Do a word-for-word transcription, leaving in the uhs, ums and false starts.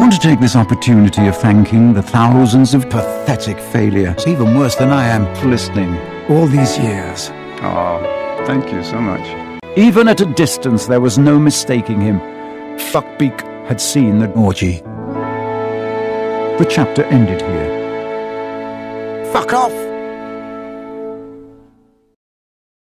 want to take this opportunity of thanking the thousands of pathetic failures, even worse than I am, for listening all these years. Oh, thank you so much. Even at a distance, there was no mistaking him. Buckbeak had seen the orgy. The chapter ended here. Fuck off!